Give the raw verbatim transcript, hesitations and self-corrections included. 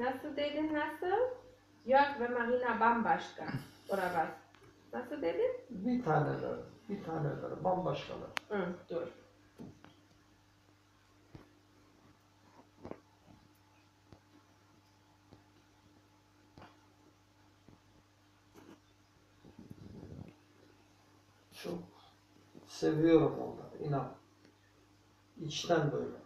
Nasıl dedin nasıl? Jörg ve Marina bambaşka. Oder was? Nasıl dedin? Bir taneler, bir taneler, bambaşkalar. Hı, dur. Çok seviyorum onları, inan. İçten böyle.